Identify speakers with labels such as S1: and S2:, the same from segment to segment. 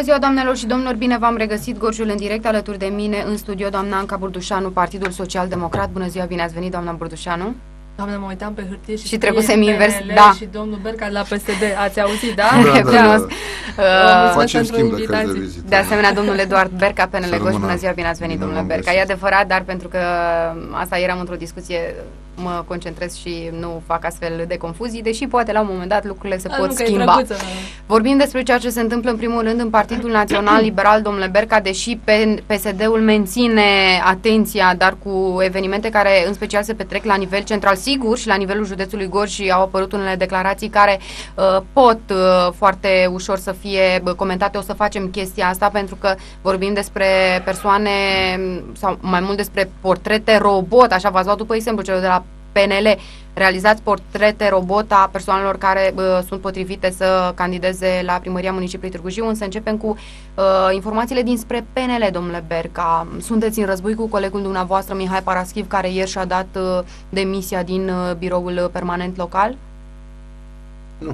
S1: Bună ziua, doamnelor și domnilor, bine v-am regăsit. Gorjul în direct, alături de mine în studio, doamna Anca Burdușanu, Partidul Social Democrat. Bună ziua, bine ați venit, doamna Burdușanu.
S2: Doamne, mă uitam pe hârtie și
S1: trebusem invers, da.
S2: Și domnul Berca de la PSD, ați auzit, da?
S1: Recunosc.
S3: Facem schimb de cărți de vizită.
S1: De asemenea, domnul Eduard Berca, PNL Gorj, bună ziua, bine ați venit, domnule Berca. E adevărat, dar pentru că asta eram într-o discuție, mă concentrez și nu fac astfel de confuzii, deși poate la un moment dat lucrurile se pot schimba. Vorbim despre ceea ce se întâmplă în primul rând în Partidul Național Liberal, domnule Berca, deși PSD-ul menține atenția, dar cu evenimente care în special se petrec la nivel central, sigur, și la nivelul județului Gorj au apărut unele declarații care pot foarte ușor să fie comentate. O să facem chestia asta pentru că vorbim despre persoane sau mai mult despre portrete robot, așa v-ați luat după exemplu celor de la PNL, realizați portrete robot a persoanelor care sunt potrivite să candideze la primăria municipiului Târgu Jiu, însă începem cu informațiile dinspre PNL, domnule Berca. Sunteți în război cu colegul dumneavoastră, Mihai Paraschiv, care ieri și-a dat demisia din biroul permanent local?
S3: Nu.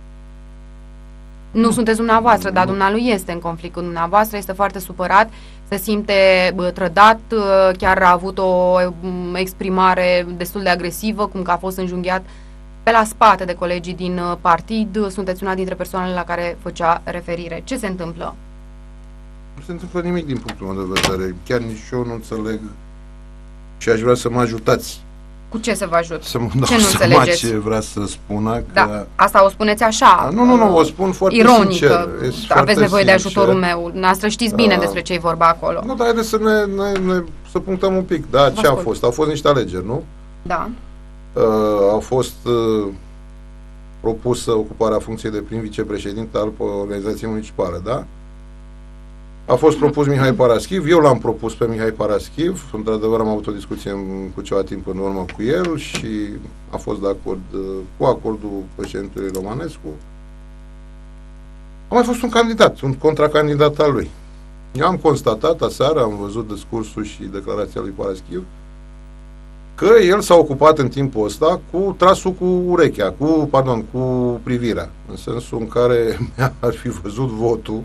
S1: Nu sunteți dumneavoastră, dar dumnealui este în conflict cu dumneavoastră, este foarte supărat, se simte trădat, chiar a avut o exprimare destul de agresivă, cum că a fost înjunghiat pe la spate de colegii din partid. Sunteți una dintre persoanele la care făcea referire. Ce se întâmplă?
S3: Nu se întâmplă nimic din punctul meu de vedere. Chiar nici eu nu înțeleg și aș vrea să mă ajutați.
S1: Cu ce să vă ajut?
S3: Să mă
S1: ce nu înțelegeți?
S3: Ce vrea să spună că...
S1: Da, asta o spuneți așa.
S3: Nu, o spun foarte
S1: ironică.
S3: Sincer.
S1: Aveți nevoie de ajutorul meu. Noastră știți bine despre ce-i vorba acolo.
S3: Nu, dar haideți să să punctăm un pic. Da, ce a fost? Au fost niște alegeri, nu?
S1: Da.
S3: Au fost propusă ocuparea funcției de prim vicepreședinte al organizației municipale, da? A fost propus Mihai Paraschiv, eu l-am propus pe Mihai Paraschiv, într-adevăr am avut o discuție cu ceva timp în urmă cu el și a fost de acord cu acordul președintelui Romanescu. A mai fost un candidat, un contracandidat al lui. Eu am constatat aseară, am văzut discursul și declarația lui Paraschiv, că el s-a ocupat în timpul ăsta cu trasul cu urechea, cu privirea, în sensul în care ar fi văzut votul,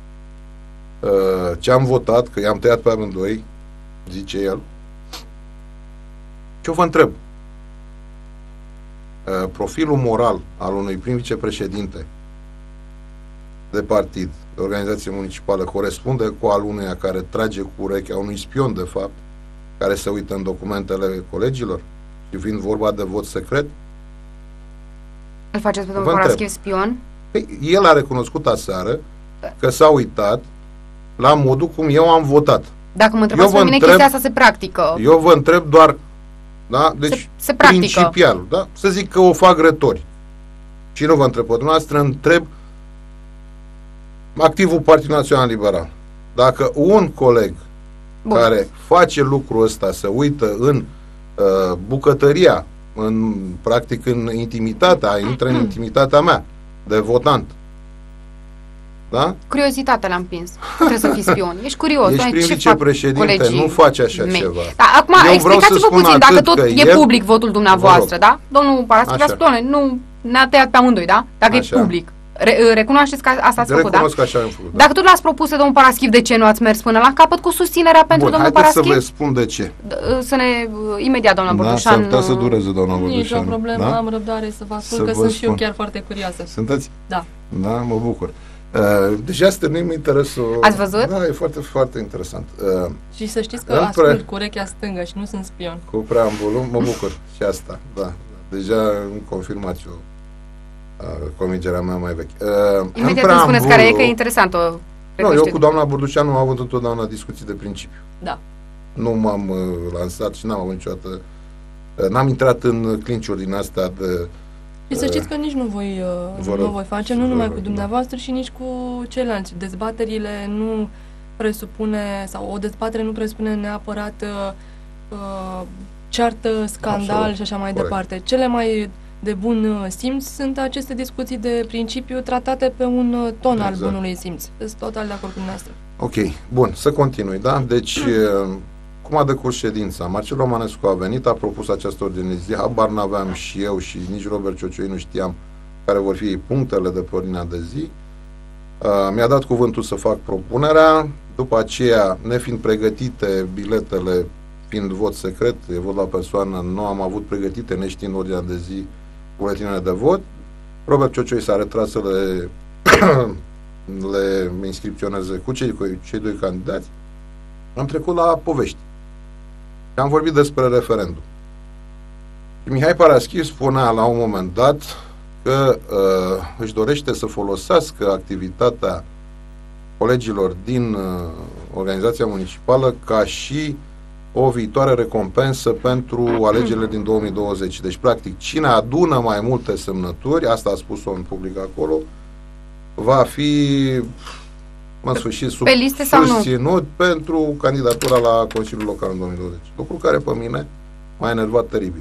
S3: ce am votat, că i-am tăiat pe amândoi, zice el. Ce vă întreb? Profilul moral al unui prim vicepreședinte de partid, de organizație municipală, corespunde cu al uneia care trage cu urechea, unui spion, de fapt, care se uită în documentele colegilor și fiind vorba de vot secret?
S1: Îl faceți pe domnul Paraschiv spion?
S3: Păi, el a recunoscut aseară că s-a uitat la modul cum eu am votat.
S1: Dacă mă întrebați pe mine, chestia asta se practică.
S3: Eu vă întreb doar, da? Deci,
S1: se practică.
S3: Principial, da? Să zic că o fac retori. Și nu vă întreb pe dumneavoastră, întreb activul Partidul Național Liberal. Dacă un coleg care face lucrul ăsta se uită în bucătăria, practic în intimitatea, intră în intimitatea mea de votant, da?
S1: Curiozitatea l-am împins. Trebuie să fii spion. Ești curios.
S3: Ești prim vicepreședinte, nu faci așa ceva.
S1: Da, acum, explicați-vă puțin, dacă tot e public votul dumneavoastră, da? Domnul Paraschiv a spus, nu ne-a tăiat pe amândoi, da? Dacă e public. Recunoașteți că asta ați făcut, da?
S3: Recunosc că așa am făcut, da.
S1: Dacă tot l-ați propus de domnul Paraschiv, de ce nu ați mers până la capăt cu susținerea pentru domnul Paraschiv?
S3: Haideți să vă spun de ce.
S1: Imediat, doamna Burdușan.
S3: Da, s-ar putea să dureze, doamna Burdușan.
S2: Nici o problemă, am răbdare să vă spun că sunt și eu chiar foarte curioasă.
S3: Sunteți?
S2: Da.
S3: Da, mă bucur. Deja stârnim interesul.
S1: Ați văzut?
S3: Da, e foarte, foarte interesant.
S2: Și să știți că ascult cu urechea stângă și nu sunt spion. Cu
S3: preambulul, mă bucur și asta, da. Deja îmi confirmați eu convingerea mea mai veche.
S1: Imediat îmi spuneți care e, că e interesant.
S3: Eu cu doamna Burdușanu am avut întotdeauna discuții de principiu.
S2: Da.
S3: Nu m-am lansat și n-am avut niciodată, n-am intrat în clinciuri din astea de...
S2: Și să știți că nici nu voi face, nu numai cu dumneavoastră și nici cu ceilalți. Dezbaterile nu presupune, sau o dezbatere nu presupune neapărat ceartă, scandal. Absolut. Și așa mai departe. Cele mai de bun simț sunt aceste discuții de principiu tratate pe un ton al bunului simț. Sunt total de acord cu dumneavoastră.
S3: Ok, bun, să continui, da? Deci, cum a decurs ședința? Marcel Romanescu a venit, a propus această ordine de zi, habar n-aveam și eu și nici Robert Ciocioi nu știam care vor fi punctele de pe ordinea de zi. Mi-a dat cuvântul să fac propunerea, după aceea, nefiind pregătite biletele, fiind vot secret, e vot la persoană, nu am avut pregătite, neștiind ordinea de zi, buletinele de vot. Robert Ciocioi s-a retras să le inscripționeze cu cei doi candidați. Am trecut la povești. Am vorbit despre referendum. Mihai Paraschiv spunea la un moment dat că își dorește să folosească activitatea colegilor din organizația municipală ca și o viitoare recompensă pentru alegerile din 2020. Deci, practic, cine adună mai multe semnături, asta a spus-o în public acolo, va fi în sfârșit susținut pentru candidatura la Consiliul Local în 2020. Lucru care pe mine m-a enervat teribil.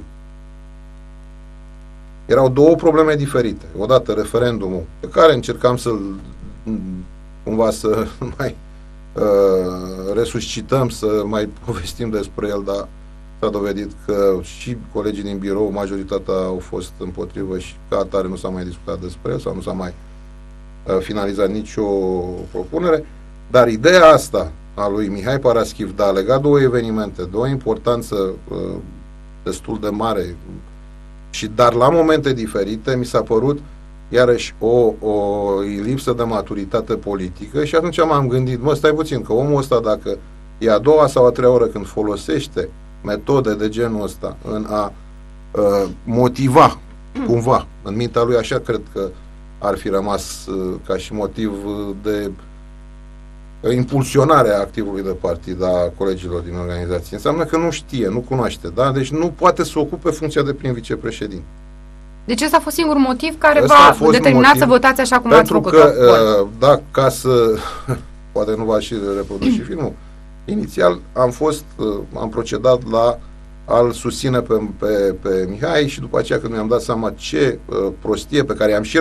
S3: Erau două probleme diferite. Odată referendumul pe care încercam să-l cumva să mai resuscităm, să mai povestim despre el, dar s-a dovedit că și colegii din birou, majoritatea au fost împotrivă și ca atare nu s-a mai discutat despre el sau nu s-a mai finalizat nicio propunere. Dar ideea asta a lui Mihai Paraschiv de a lega două evenimente de o importanță destul de mare dar la momente diferite, mi s-a părut iarăși o lipsă de maturitate politică și atunci m-am gândit, stai puțin, că omul ăsta, dacă e a doua sau a treia oră când folosește metode de genul ăsta în a motiva cumva, în mintea lui așa cred că ar fi rămas ca și motiv de impulsionarea activului de partid a colegilor din organizație. Înseamnă că nu știe, nu cunoaște, da? Deci nu poate să ocupe funcția de prim vicepreședinte.
S1: Deci ăsta a fost singurul motiv care v-a determinat să votați așa cum ați făcut?
S3: Pentru că, da, ca să poate nu va și reproduce și filmul, inițial am procedat la a-l susține pe Mihai și după aceea când mi-am dat seama ce prostie pe care i-am și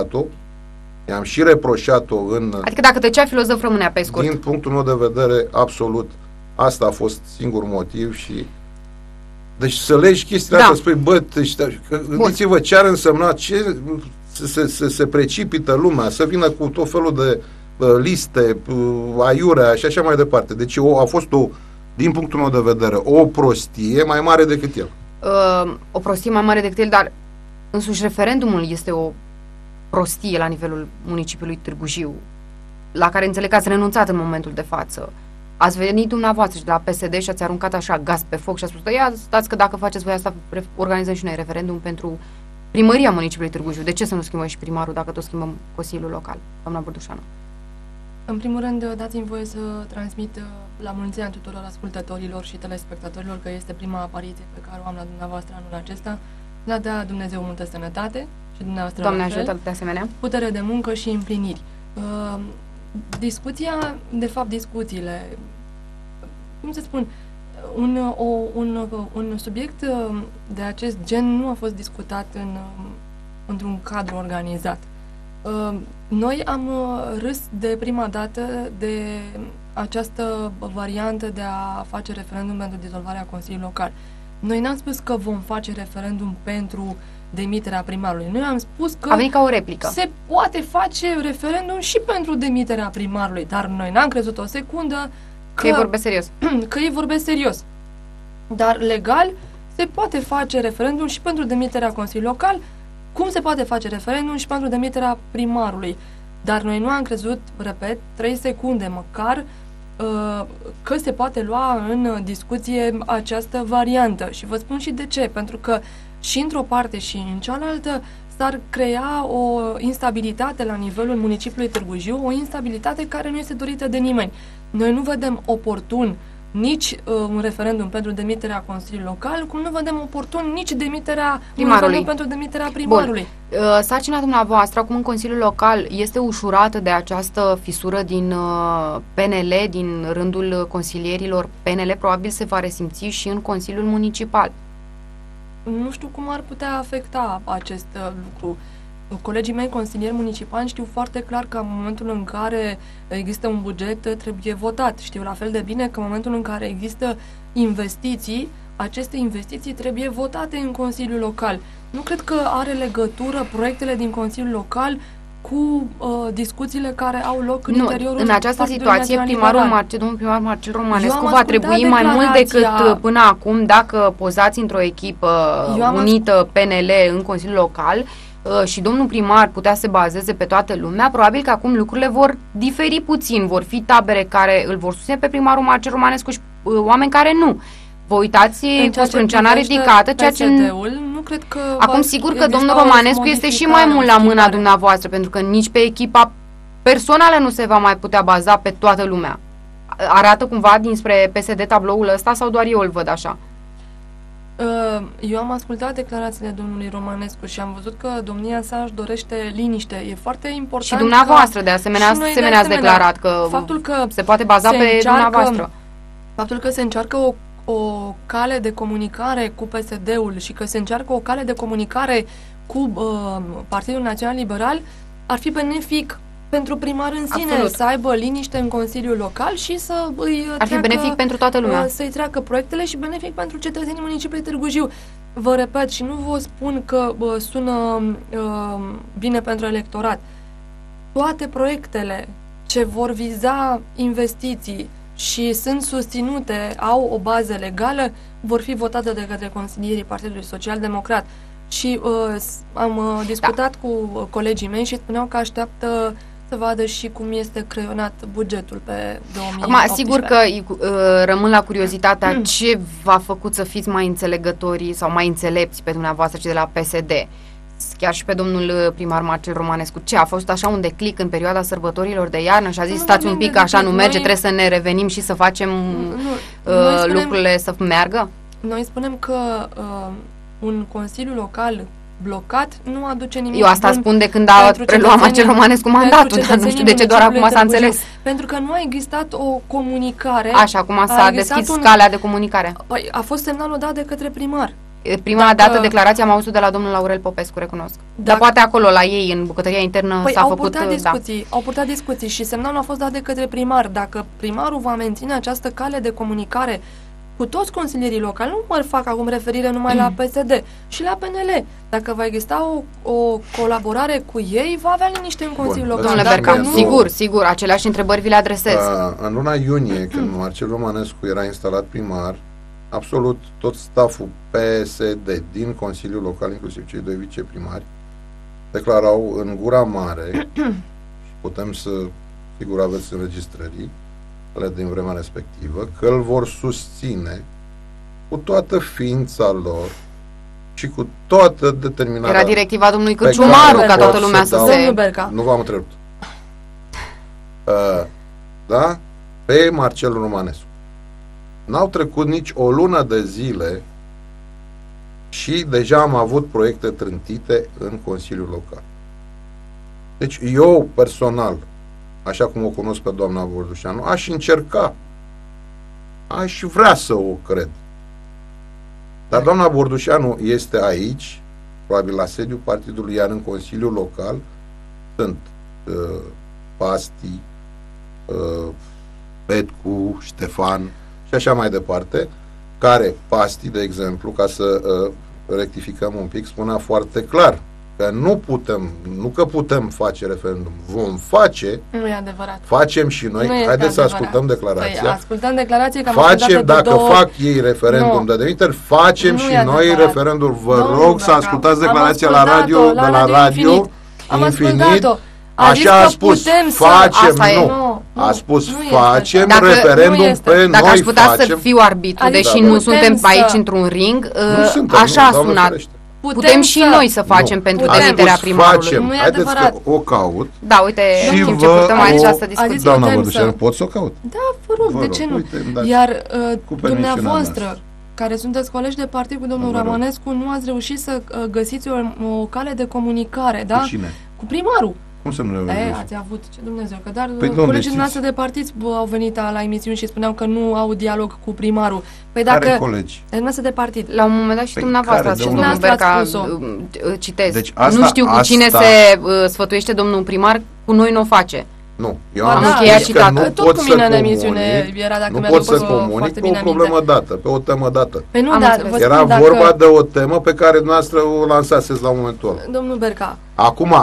S3: reproșat-o în...
S1: Adică dacă tăcea filozof rămânea pe scurt.
S3: Din punctul meu de vedere, absolut, asta a fost singur motiv și... Deci să legi chestiile astea, spui, gândiți-vă ce ar însemna, să se precipită lumea, să vină cu tot felul de liste, aiurea și așa mai departe. Deci a fost din punctul meu de vedere, o prostie mai mare decât el.
S1: O prostie mai mare decât el, dar însuși referendumul este o prostie la nivelul municipiului Târgu Jiu, la care înțeleg că ați renunțat în momentul de față. Ați venit dumneavoastră și de la PSD și ați aruncat așa gaz pe foc și ați spus, ia, stați că dacă faceți voi asta, organizăm și noi referendum pentru primăria municipiului Târgu Jiu. De ce să nu schimbăm și primarul dacă tot schimbăm Consiliul Local, doamna Burdușanu?
S2: În primul rând, dați-mi voie să transmit la mulți ani tuturor ascultătorilor și telespectatorilor că este prima apariție pe care o am la dumneavoastră anul acesta. Ne-a dat Dumnezeu multă sănătate și dumneavoastră
S1: Doamne ajută de asemenea. Putere
S2: de muncă și împliniri. Discuția, de fapt discuțiile, cum să spun, un subiect de acest gen nu a fost discutat într-un cadru organizat. Noi am râs de prima dată de această variantă de a face referendum pentru dizolvarea Consiliului Local. Noi n-am spus că vom face referendum pentru demiterea primarului. Noi am spus că
S1: a venit ca o replică.
S2: Se poate face referendum și pentru demiterea primarului, dar noi n-am crezut o secundă că
S1: ei vorbesc serios.
S2: Că ei vorbesc serios. Dar legal se poate face referendum și pentru demiterea Consiliului Local, cum se poate face referendum și pentru demiterea primarului. Dar noi nu am crezut, repet, 3 secunde măcar, că se poate lua în discuție această variantă. Și vă spun și de ce. Pentru că și într-o parte și în cealaltă s-ar crea o instabilitate la nivelul municipiului Târgu Jiu, o instabilitate care nu este dorită de nimeni. Noi nu vedem oportun nici un referendum pentru demiterea Consiliului Local, cum nu vedem oportun nici demiterea primarului. Pentru demiterea primarului.
S1: Sarcina dumneavoastră acum în Consiliul Local este ușurată de această fisură din PNL, din rândul consilierilor PNL, probabil se va resimți și în Consiliul Municipal.
S2: Nu știu cum ar putea afecta acest lucru. Colegii mei consilieri municipali știu foarte clar că în momentul în care există un buget trebuie votat. Știu la fel de bine că în momentul în care există investiții, aceste investiții trebuie votate în Consiliul Local. Nu cred că are legătură proiectele din Consiliul Local cu discuțiile care au loc în interiorul
S1: în această situație, domnul primar Marcel Romanescu va trebui mai mult decât până acum, dacă pozați într-o echipă unită PNL în Consiliul Local și domnul primar putea să se bazeze pe toată lumea, probabil că acum lucrurile vor diferi puțin, vor fi tabere care îl vor susține pe primarul Marcel Romanescu și oameni care nu. Vă uitați cu sprânceana ridicată, ceea ce...
S2: Nu cred că
S1: acum sigur că domnul Romanescu este și mai mult la mâna dumneavoastră, pentru că nici pe echipa personală nu se va mai putea baza pe toată lumea. Arată cumva dinspre PSD tabloul ăsta sau doar eu îl văd așa?
S2: Eu am ascultat declarațiile domnului Romanescu și am văzut că domnia sa își dorește liniște. E foarte important.
S1: Și dumneavoastră de asemenea ați declarat că faptul că se poate baza pe dumneavoastră.
S2: Faptul că se încearcă o cale de comunicare cu PSD-ul și că se încearcă o cale de comunicare cu Partidul Național Liberal ar fi benefic pentru primar în sine. Absolut. Să aibă liniște în Consiliul Local și să îi
S1: ar fi benefic pentru toată lumea.
S2: Să-i treacă proiectele și benefic pentru cetățenii municipiului Târgu Jiu. Vă repet și nu vă spun că sună bine pentru electorat. Toate proiectele ce vor viza investiții și sunt susținute, au o bază legală, vor fi votate de către consilierii Partidului Social Democrat. Și am discutat cu colegii mei și spuneau că așteaptă să vadă și cum este creionat bugetul pe 2018.
S1: Acum, sigur că rămân la curiozitatea ce v-a făcut să fiți mai înțelegători sau mai înțelepți pe dumneavoastră cei de la PSD. Chiar și pe domnul primar Marcel Romanescu. Ce, a fost așa un declic în perioada sărbătorilor de iarnă și a zis, stați un pic, așa nu merge, trebuie să ne revenim și să facem lucrurile să meargă?
S2: Noi spunem că un consiliu local blocat nu aduce nimic.
S1: Eu asta spun de când a preluat Marcel Romanescu mandatul, dar nu știu de ce doar acum s-a înțeles.
S2: Pentru că nu a existat o comunicare.
S1: Așa, acum s-a deschis calea de comunicare.
S2: Păi, a fost semnalul dat de către primar.
S1: Prima dată declarație am auzit de la domnul Aurel Popescu, recunosc. Dar poate acolo, la ei, în bucătăria internă, s-a făcut...
S2: Au purtat discuții și semnalul a fost dat de către primar. Dacă primarul va menține această cale de comunicare cu toți consilierii locali, nu mă fac acum referire numai la PSD, și la PNL. Dacă va exista o colaborare cu ei, va avea liniște în Consiliul Local.
S1: Domnule Berca, sigur, aceleași întrebări vi le adresez.
S3: În luna iunie, când Marcel Romanescu era instalat primar, absolut tot stafful PSD din Consiliul Local, inclusiv cei doi viceprimari, declarau în gura mare, și putem să, sigur aveți înregistrării din vremea respectivă, că îl vor susține cu toată ființa lor și cu toată determinarea.
S1: Era directiva domnului Cârciumaru, ca toată lumea să se...
S3: Nu v-am întrerupt. Da? Pe Marcel Romanescu. N-au trecut nici o lună de zile și deja am avut proiecte trântite în Consiliul Local. Deci eu, personal, așa cum o cunosc pe doamna Bordușanu, aș încerca, aș vrea să o cred. Dar doamna Bordușanu este aici, probabil la sediul partidului, iar în Consiliul Local sunt Pasti, Petcu, Ștefan și așa mai departe, care Pasti, de exemplu, ca să rectificăm un pic, spunea foarte clar că nu că putem face referendum, vom face.
S2: Nu e adevărat.
S3: Facem și noi. Haideți să ascultăm declarația.
S2: Păi, ascultăm declarația că
S3: facem, dacă fac ei referendum de demiteri, facem și noi referendum. Vă rog să ascultați declarația la radio, de la radio Infinit. Așa a spus, facem, nu. A spus, facem referendum pe noi.
S1: Dacă aș putea să fiu arbitru, deși nu suntem aici într-un ring, așa a sunat. Putem și noi să facem pentru demiterea primarului.
S3: Nu e haideți că o caut.
S1: Da, uite, în timp ce purtăm aici această discuție.
S3: Doamna Bădușanu, pot să o caut?
S2: Da, vă rog, de ce nu? Iar dumneavoastră, care sunteți colegi de partid cu domnul Romanescu, nu ați reușit să găsiți o cale de comunicare, da?
S3: Cu cine?
S2: Cu primarul.
S3: Cum să nu le
S2: ați avut, ce Dumnezeu, că dar colegii noastre de partid au venit la emisiuni și spuneau că nu au dialog cu primarul. Păi dacă
S3: care colegi?
S2: Noastre de partid.
S1: La un moment dat și dumneavoastră ați spus, domnul Berca, citez.
S3: Deci asta,
S1: nu știu cu cine se sfătuiește domnul primar, cu noi nu o face.
S3: Nu, eu am zis că nu pot să comunic, nu pot să comunic pe o problemă dată, pe o temă dată.
S2: Păi nu,
S3: era vorba de o temă pe care dumneavoastră o lansaseți la momentul ăla.
S2: Domnul Berca.
S3: Acum,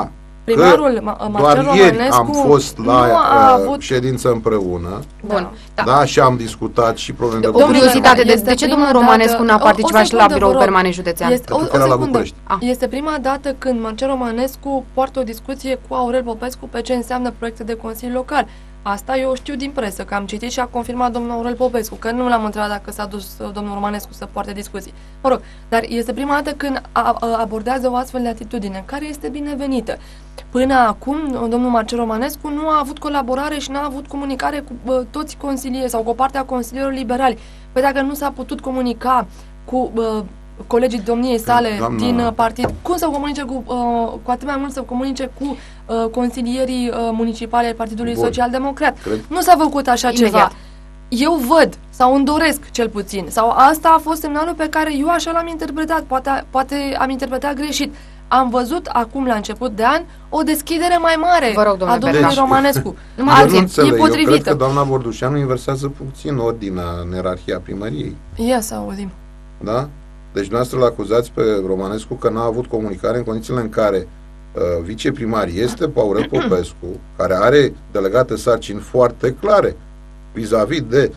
S2: primarul
S3: doar
S2: Marcel
S3: ieri
S2: Romanescu
S3: am fost la
S2: avut
S3: ședință împreună.
S1: Bun.
S3: Da, și am discutat și probleme de
S1: O curiozitate, de ce domnul Romanescu n-a participat și la biroul permanent județean?
S2: Este prima dată când Marcel Romanescu poartă o discuție cu Aurel Popescu pe ce înseamnă proiecte de consiliu local. Asta eu știu din presă, că am citit și a confirmat domnul Aurel Popescu, că nu l-am întrebat dacă s-a dus domnul Romanescu să poarte discuții. Mă rog, dar este prima dată când abordează o astfel de atitudine, care este binevenită. Până acum, domnul Marcel Romanescu nu a avut colaborare și n-a avut comunicare cu toți consilierii sau cu o parte a consilierilor liberali. Păi dacă nu s-a putut comunica cu colegii domniei sale din partid, cum să comunice cu atât mai mult să comunice cu consilierii municipali ai Partidului Social-Democrat? Nu s-a făcut așa ceva. Eu văd, sau îmi doresc cel puțin, sau asta a fost semnalul pe care eu așa l-am interpretat, poate am interpretat greșit. Am văzut acum la început de an o deschidere mai mare a domnului Romanescu.
S3: E potrivită. Eu cred că doamna Bordușanu inversează puțin ordinea în ierarhia primăriei.
S2: Ia să auzim.
S3: Da? Deci dumneavoastră l-acuzați pe Romanescu că n-a avut comunicare în condițiile în care viceprimar este Aurel Popescu, care are delegate sarcini foarte clare vis-a-vis de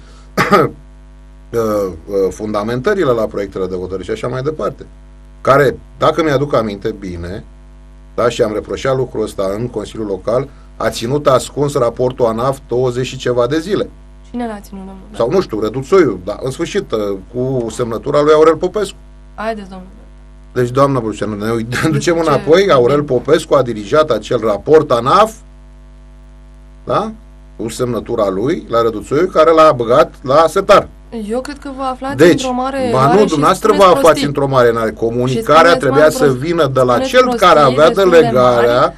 S3: fundamentările la proiectele de hotărâre și așa mai departe, care, dacă mi-aduc aminte bine, da, și am reproșat lucrul ăsta în Consiliul Local, a ținut ascuns raportul ANAF 20 și ceva de zile.
S2: Cine l-a ținut, domnule?
S3: Sau nu știu, Reduțoiu, dar în sfârșit, cu semnătura lui Aurel Popescu.
S2: Haideți, domnule.
S3: Deci, doamna Bruceanu, ne ducem înapoi, Aurel Popescu a dirijat acel raport ANAF, da? Cu semnătura lui, la Reduțoiu, care l-a băgat la setar.
S2: Eu cred că vă aflați într-o mare
S3: ba nu, dumneavoastră vă aflați într-o mare enare. Comunicarea trebuia să vină de la cel care avea delegarea.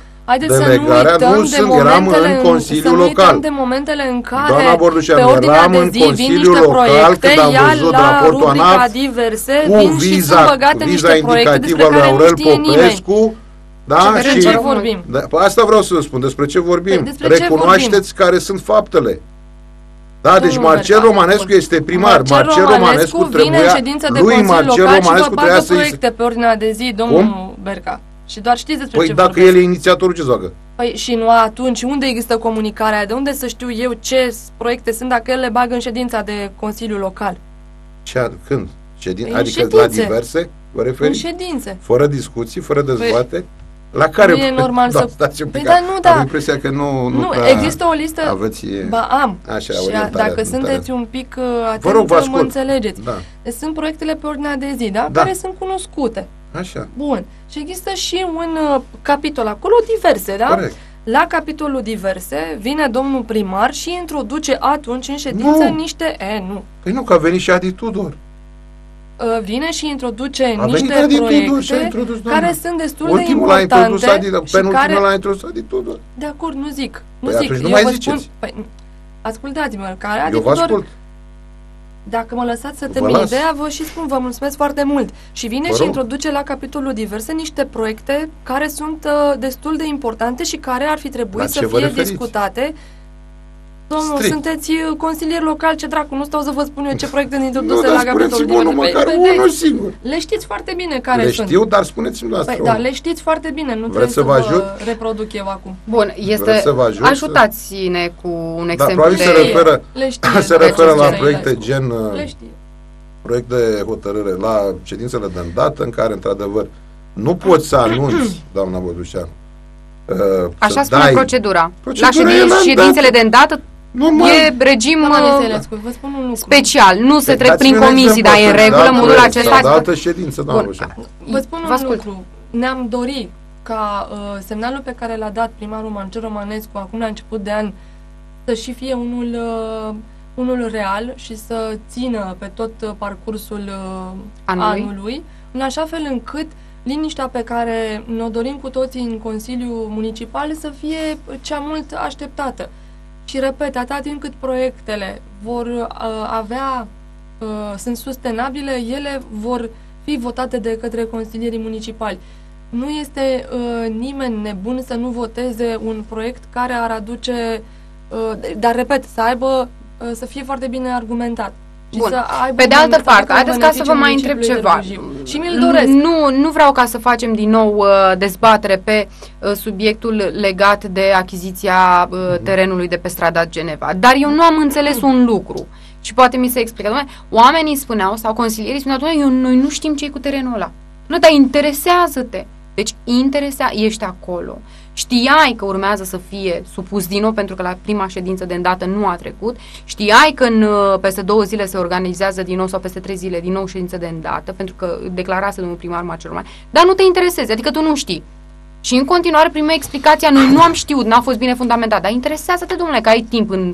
S3: Nu sunt, eram în Consiliul Local.
S2: De momentele în care
S3: doamna Bordușanu, eram în Consiliul Local când am văzut raportul ANAF cu viza indicativă lui Aurel Popescu. Da?
S2: Despre ce vorbim?
S3: Asta vreau să spun, despre ce vorbim. Recunoașteți care sunt faptele. Da, deci Marcel Romanescu este primar. Marcel Romanescu
S2: vine în ședință de Consiliu Local și vă bagă proiecte pe ordinea de zi, domnul Berca. Și doar știți despre ce
S3: vorbesc. Păi dacă el e inițiatorul, ce facă?
S2: Păi și nu atunci, unde există comunicarea? De unde să știu eu ce proiecte sunt dacă el le bagă în ședința de Consiliu Local?
S3: Când?
S2: Păi
S3: adică la diverse? Vă referiți?
S2: În ședințe.
S3: Fără discuții, fără dezbateri? La care...
S2: Nu e normal să...
S3: Păi da, nu, da. Am impresia că nu
S2: există o listă...
S3: Aveți...
S2: Ba, am.
S3: Așa,
S2: și dacă sunteți un pic atent, mă înțelegeți.
S3: Da.
S2: Sunt proiectele pe ordinea de zi, da? Care sunt cunoscute.
S3: Așa.
S2: Bun. Și există și un capitol acolo, diverse, da?
S3: Corect.
S2: La capitolul diverse vine domnul primar și introduce atunci în ședință niște... Nu.
S3: Păi nu, că a venit și Adi Tudor.
S2: Vine și introduce niște proiecte care sunt destul de importante
S3: penultimul l-a introdus Adi Tudor.
S2: De acord, nu zic.
S3: Păi atunci nu mai ziceți.
S2: Ascultați-mă, care Adi
S3: Tudor... Eu vă ascult.
S2: Dacă mă lăsați să termin ideea, vă și spun, vă mulțumesc foarte mult. Și vine și introduce la capitolul diverse niște proiecte care sunt destul de importante și care ar fi trebuit să fie discutate. Domnul, sunteți consilier local, ce dracu, nu stau să vă spun eu ce proiecte sunt introduse la capitolul diverse. Le știți foarte bine care sunt.
S3: Le știu, dar spuneți-mi dumneavoastră.
S2: Dar le știți foarte bine, nu trebuie să vă reproduc eu acum.
S1: Bun, ajutați-ne cu un exemplu.
S3: Probabil se referă la proiecte gen proiect de hotărâre, la ședințele de îndată, în care, într-adevăr, nu poți să anunți, doamna Bordușanu.
S1: Așa spune procedura. La ședințele de îndată e regim special. Nu se trec prin comisii, dar e în regulă modul acesta.
S3: Dată ședință, doamna Bordușanu.
S2: Vă spun un lucru. Ne-am dorit ca semnalul pe care l-a dat primarul Marcel Romanescu acum la început de an să și fie unul real și să țină pe tot parcursul anului, în așa fel încât liniștea pe care ne-o dorim cu toții în Consiliul Municipal să fie cea mult așteptată. Și repet, atâta timp cât proiectele vor sunt sustenabile, ele vor fi votate de către consilierii municipali. Nu este nimeni nebun să nu voteze un proiect care ar aduce, dar repet, să fie foarte bine argumentat.
S1: Bun. Pe de altă parte, haideți ca să vă mai întreb ceva.
S2: Și mi-l doresc.
S1: Nu vreau ca să facem din nou dezbatere pe subiectul legat de achiziția terenului de pe strada Geneva. Dar eu nu am înțeles un lucru. Și poate mi se explică. Oamenii spuneau, sau consilierii spuneau, noi nu știm ce e cu terenul ăla. Nu, dar interesează-te. Deci ești acolo. Știai că urmează să fie supus din nou, pentru că la prima ședință de îndată nu a trecut. Știai că peste 2 zile se organizează din nou, sau peste 3 zile din nou ședință de îndată, pentru că declarase domnul primar Marcel Roman. Dar nu te interesezi, adică tu nu știi. Și în continuare primea explicația, noi nu am știut, n-a fost bine fundamentat. Dar interesează-te, domnule, că ai timp în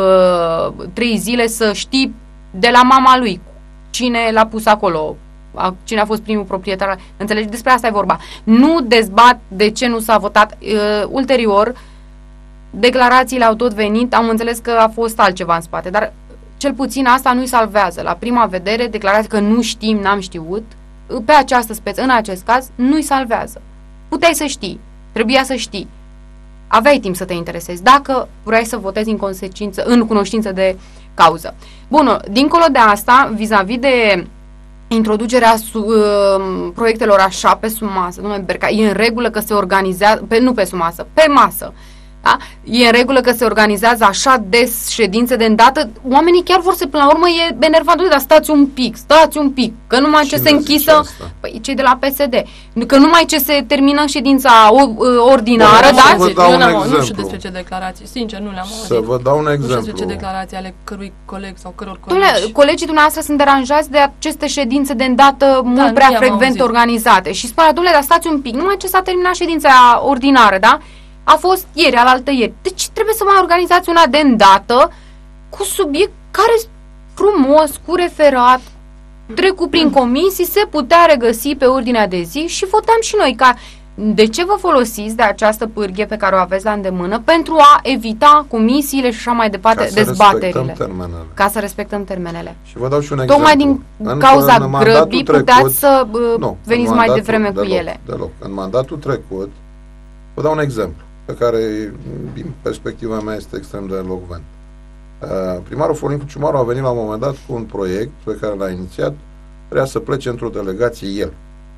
S1: 3 zile să știi de la mama lui cine l-a pus acolo, cine a fost primul proprietar. Înțelegi? Despre asta e vorba. Nu dezbat de ce nu s-a votat. Ulterior, declarațiile au tot venit, am înțeles că a fost altceva în spate, dar cel puțin asta nu-i salvează. La prima vedere, declarația că nu știm, n-am știut, pe această speță, în acest caz, nu-i salvează. Puteai să știi, trebuia să știi. Aveai timp să te interesezi, dacă vrei să votezi în cunoștință de cauză. Bun, dincolo de asta, vis-a-vis de introducerea proiectelor așa pe sub masă, domnule Berca, e în regulă că se organizează, nu pe sub masă, pe masă. Da? E în regulă că se organizează așa des ședințe de îndată. Oamenii chiar vor să, până la urmă, e enervant, dar stați un pic, că numai ce se închisă, păi cei de la PSD, că numai ce se termină ședința ordinară, da?
S2: Eu nu știu despre ce declarații, sincer, nu le-am auzit.
S3: Să vă dau un exemplu.
S2: Nu știu despre ce declarații ale cărui coleg sau căror
S1: colegi. Colegii dumneavoastră sunt deranjați de aceste ședințe de îndată mult prea frecvent organizate și spune, domnule, dar stați un pic, numai ce s-a terminat ședința ordinară, da? A fost ieri, alaltăieri. Deci trebuie să mai organizați una de îndată cu subiect care frumos, cu referat, trecut prin comisii, se putea regăsi pe ordinea de zi și votăm și noi. De ce vă folosiți de această pârghie pe care o aveți la îndemână pentru a evita comisiile și așa mai departe, dezbaterile? Ca să respectăm termenele.
S3: Și vă dau și un exemplu.
S1: Tocmai din cauza grăbii puteați să veniți mai devreme cu ele.
S3: Deloc. În mandatul trecut, vă dau un exemplu pe care, din perspectiva mea, este extrem de elocvent. Primarul Florin Ciumaru a venit la un moment dat cu un proiect pe care l-a inițiat, vrea să plece într-o delegație el.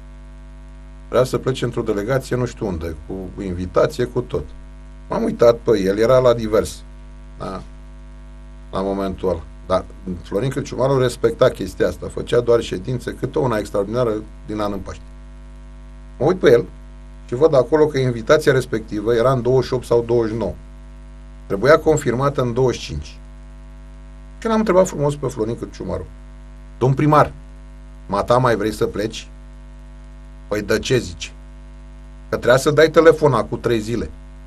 S3: Vrea să plece într-o delegație nu știu unde, cu invitație, cu tot. M-am uitat pe el, era la divers, da? La momentul ăla. Dar Florin Ciumaru respecta chestia asta, făcea doar ședințe, câte una extraordinară din an în Paște. Mă uit pe el și văd acolo că invitația respectivă era în 28 sau 29. Trebuia confirmată în 25. Și l-am întrebat frumos pe Florin Ciumaru. Domn primar, mata mai vrei să pleci? Păi de ce zici? Că trebuia să dai telefon acum 3 zile.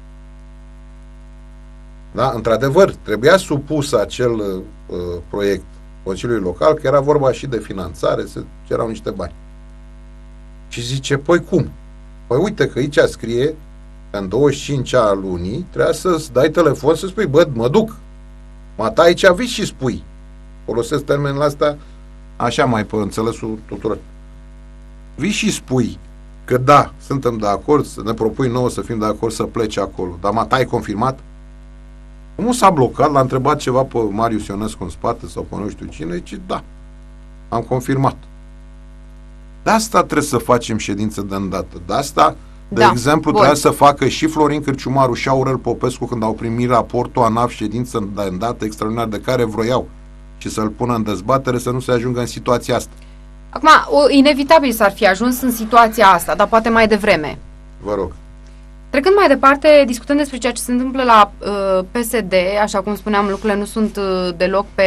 S3: Da? Într-adevăr, trebuia supus acel proiect Consiliului Local, că era vorba și de finanțare, se cerau niște bani. Și zice, păi cum? Păi uite că aici scrie că în 25-a lunii trebuia să-ți dai telefon să spui, bă, mă duc. Mata aici vii și spui. Folosesc termenul ăsta așa mai pe înțelesul tuturor. Vii și spui că da, suntem de acord, să ne propui nouă să fim de acord să plece acolo. Dar mata ai confirmat? Nu s-a blocat, l-a întrebat ceva pe Marius Ionescu în spate sau pe nu știu cine, zice, da, am confirmat. De asta trebuie să facem ședință de îndată. De asta, de exemplu, trebuia să facă și Florin Cârciumaru și Aurel Popescu când au primit raportul ANAF ședință de îndată extraordinar de care vroiau și să-l pună în dezbatere, să nu se ajungă în situația asta.
S1: Acum, inevitabil s-ar fi ajuns în situația asta, dar poate mai devreme.
S3: Vă rog.
S1: Trecând mai departe, discutând despre ceea ce se întâmplă la PSD, așa cum spuneam, lucrurile nu sunt deloc pe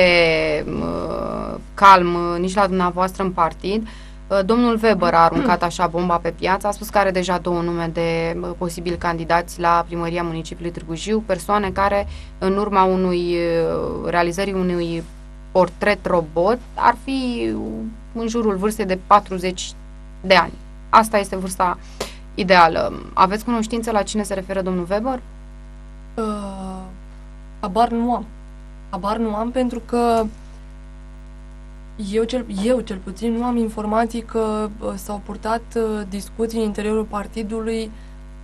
S1: calm nici la dumneavoastră în partid. Domnul Weber a aruncat așa bomba pe piață, a spus că are deja 2 nume de posibili candidați la primăria municipiului Târgu Jiu, persoane care, în urma realizării unui portret robot, ar fi în jurul vârstei de 40 de ani. Asta este vârsta ideală. Aveți cunoștință la cine se referă domnul Weber?
S2: Habar nu am. Habar nu am pentru că eu cel puțin nu am informații că s-au purtat discuții în interiorul partidului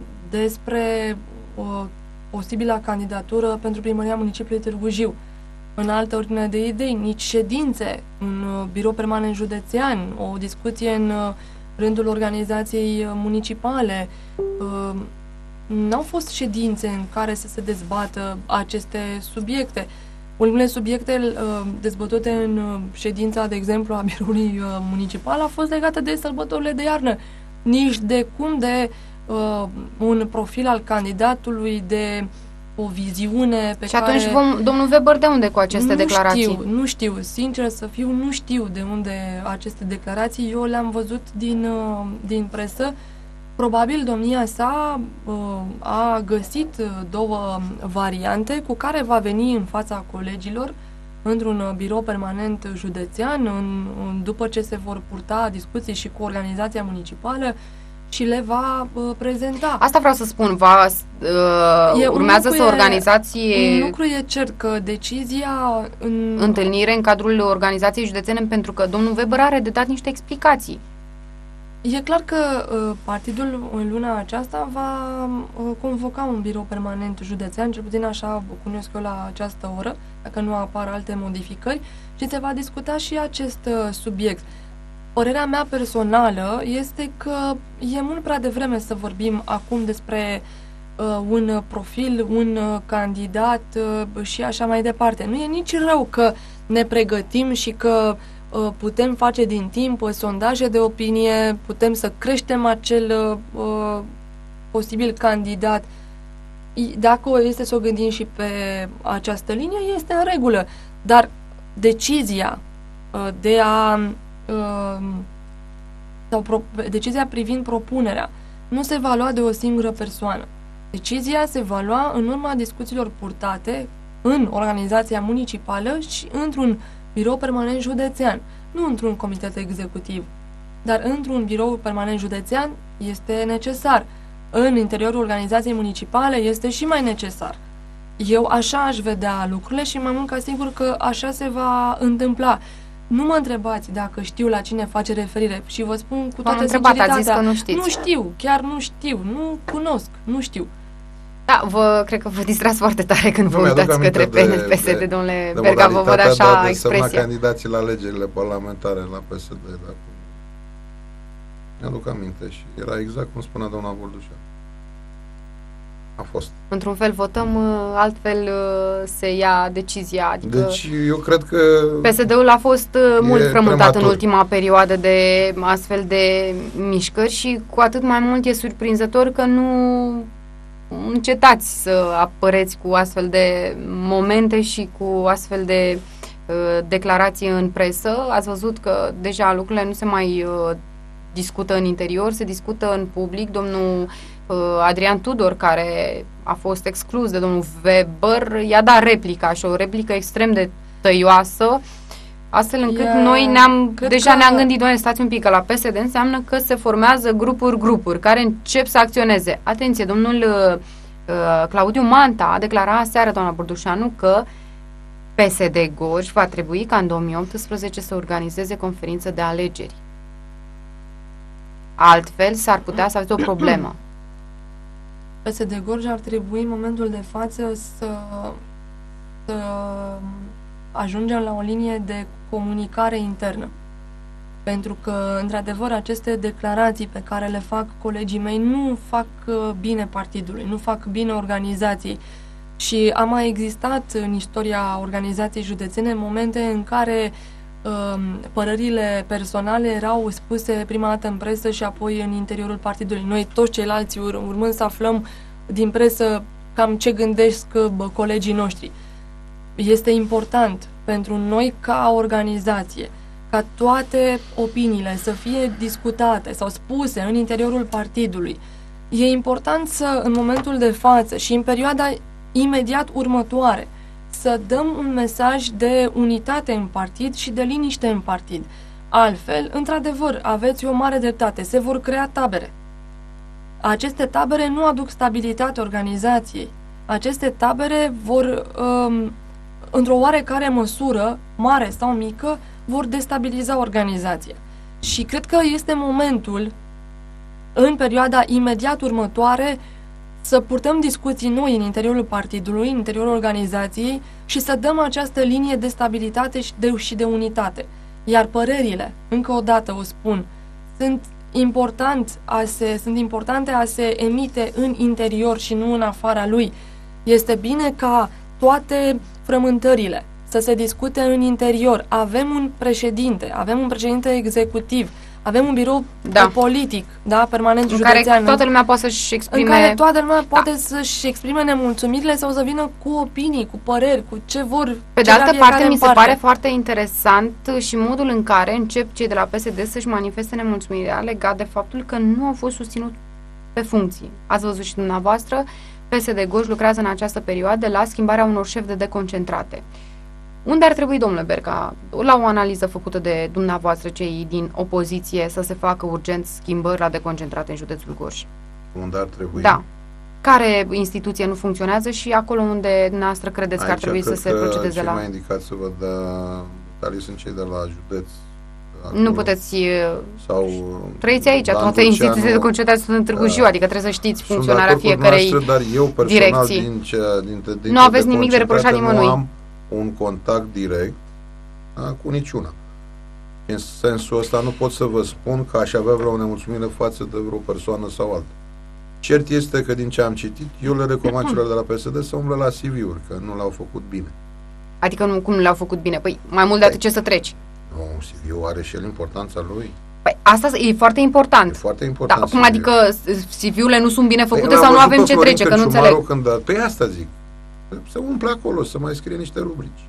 S2: despre posibilă candidatură pentru primăria municipiului Târgu Jiu. în altă ordine de idei, nici ședințe în birou permanent județean, o discuție în rândul organizației municipale. N-au fost ședințe în care să se dezbată aceste subiecte. Ultimele subiecte dezbătute în ședința, de exemplu, a biroului municipal a fost legată de sărbătorile de iarnă. Nici de cum de un profil al candidatului, de o viziune pe care...
S1: Și atunci, domnul Weber, de unde cu aceste declarații?
S2: Nu știu, sincer să fiu, nu știu de unde aceste declarații. Eu le-am văzut din presă. Probabil domnia sa a găsit două variante cu care va veni în fața colegilor într-un birou permanent județean, după ce se vor purta discuții și cu organizația municipală, și le va prezenta.
S1: Asta vreau să spun, urmează să organizați...
S2: Un lucru e cert, că decizia...
S1: Întâlnire în cadrul organizației județene, pentru că domnul Weber are de dat niște explicații.
S2: E clar că partidul în luna aceasta va convoca un birou permanent județean, cel puțin așa cunosc eu la această oră, dacă nu apar alte modificări, și se va discuta și acest subiect. Părerea mea personală este că e mult prea devreme să vorbim acum despre un profil, un candidat și așa mai departe. Nu e nici rău că ne pregătim și că putem face din timp sondaje de opinie, putem să creștem acel posibil candidat. Dacă este să o gândim și pe această linie, este în regulă. Dar decizia de a decizia privind propunerea nu se va lua de o singură persoană. Decizia se va lua în urma discuțiilor purtate în organizația municipală și într-un birou permanent județean, nu într-un comitet executiv, dar într-un birou permanent județean este necesar. În interiorul organizației municipale este și mai necesar. Eu așa aș vedea lucrurile și mai mult ca sigur că așa se va întâmpla. Nu mă întrebați dacă știu la cine face referire și vă spun cu toată sinceritatea.
S1: Ați zis că nu știți.
S2: Nu știu, chiar nu știu, nu cunosc, nu știu.
S1: Da, cred că vă distrați foarte tare când vă uitați către PSD, domnule Berga, vă văd așa expresia.
S3: Candidații la alegerile parlamentare la PSD, dacă mi-aduc aminte și era exact cum spunea doamna Boldușa. A fost.
S1: Într-un fel votăm, altfel se ia decizia. Adică
S3: deci eu cred că
S1: PSD-ul a fost mult frământat în ultima perioadă de astfel de mișcări și cu atât mai mult e surprinzător că nu încetați să apăreți cu astfel de momente și cu astfel de declarații în presă. Ați văzut că deja lucrurile nu se mai discută în interior, se discută în public. Domnul Adrian Tudor, care a fost exclus de domnul Weber, i-a dat replica și o replică extrem de tăioasă, astfel încât noi ne-am gândit, doamne, stați un pic, că la PSD înseamnă că se formează grupuri care încep să acționeze. Atenție, domnul Claudiu Manta a declarat aseară, doamna Bordușanu, că PSD Gorj va trebui ca în 2018 să organizeze conferință de alegeri. Altfel s-ar putea să aveți o problemă.
S2: PSD Gorj ar trebui în momentul de față să ajungem la o linie de comunicare internă. Pentru că, într-adevăr, aceste declarații pe care le fac colegii mei nu fac bine partidului, nu fac bine organizației. Și a mai existat în istoria organizației județene momente în care părerile personale erau spuse prima dată în presă și apoi în interiorul partidului. Noi, toți ceilalți, urmând să aflăm din presă cam ce gândesc colegii noștri. Este important pentru noi ca organizație ca toate opiniile să fie discutate sau spuse în interiorul partidului. E important să, în momentul de față și în perioada imediat următoare, să dăm un mesaj de unitate în partid și de liniște în partid. Altfel, într-adevăr, aveți o mare dreptate, se vor crea tabere. Aceste tabere nu aduc stabilitate organizației. Aceste tabere vor, într-o oarecare măsură, mare sau mică, vor destabiliza organizația. Și cred că este momentul, în perioada imediat următoare, să purtăm discuții noi în interiorul partidului, în interiorul organizației și să dăm această linie de stabilitate și de unitate. Iar părerile, încă o dată o spun, sunt importante a se emite în interior și nu în afara lui. Este bine ca toate frământările să se discute în interior. Avem un președinte executiv, avem un birou politic, da, permanent județean.
S1: În care toată lumea poate să-și exprime...
S2: În care toată lumea poate să-și exprime nemulțumirile sau să vină cu opinii, cu păreri, cu ce vor.
S1: Pe de altă parte, mi se pare foarte interesant și modul în care încep cei de la PSD să-și manifeste nemulțumirea legat de faptul că nu au fost susținut pe funcții. Ați văzut și dumneavoastră, PSD Goj lucrează în această perioadă la schimbarea unor șefi de deconcentrate. Unde ar trebui, domnule Berca, la o analiză făcută de dumneavoastră, cei din opoziție, să se facă urgent schimbări la deconcentrate în județul Gorj?
S3: Unde ar trebui?
S1: Da. Care instituție nu funcționează și acolo unde dumneavoastră credeți că ar trebui să se procedeze la...
S3: Aici mai indicat să vă detalii sunt cei de la județ. Acolo.
S1: Nu puteți... Trăiți aici, toate instituțiile de concentrate sunt în Târgu Jiu, adică trebuie să știți funcționarea fiecărei direcții.
S3: Dar eu personal dintre
S1: nu aveți nimic de reproșat nimănui.
S3: Nu am un contact direct cu niciuna. În sensul ăsta nu pot să vă spun că aș avea vreo nemulțumire față de vreo persoană sau alta. Cert este că din ce am citit, eu le recomand celor de la PSD să umble la CV-uri, că nu l-au făcut bine.
S1: Adică cum nu le-au făcut bine? Păi mai mult de atât ce să treci?
S3: Nu, CV-ul are și el importanța lui.
S1: Păi asta e foarte important.
S3: E foarte important.
S1: Da, acum adică CV-urile nu sunt bine făcute sau nu avem ce trece, că nu înțeleg.
S3: Păi asta zic. Să umple acolo, să mai scrie niște rubrici.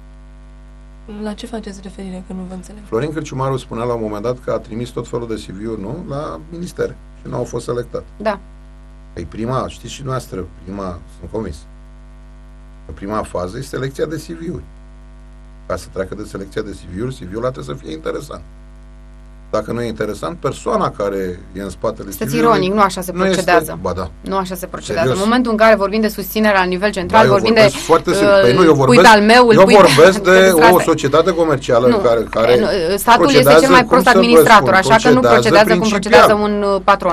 S2: La ce faceți referire, că nu vă înțeleg?
S3: Florin Cârciumaru spunea la un moment dat că a trimis tot felul de CV-uri, nu? La ministere. Și nu au fost selectate.
S1: Da.
S3: Păi știți și noastră, sunt convins. Prima fază e selecția de CV-uri. Ca să treacă de selecția de CV-uri, CV-ul trebuie să fie interesant. Dacă nu e interesant, persoana care e în spatele
S1: CV-ului... ironic, nu așa se procedează.
S3: Ba da.
S1: Nu așa se procedează. Serios? În momentul în care vorbim de susținere la nivel central, vorbim de
S3: foarte păi nu, eu vorbesc de o societate comercială care
S1: statul este cel mai prost administrator, așa că nu procedează cum procedează un patron.